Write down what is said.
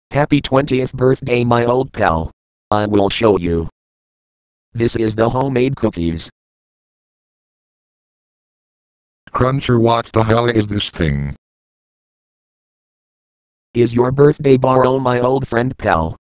Happy 20th birthday, my old pal. I will show you. This is the homemade cookies. Cruncher, what the hell is this thing? Is your birthday borrow, my old friend pal?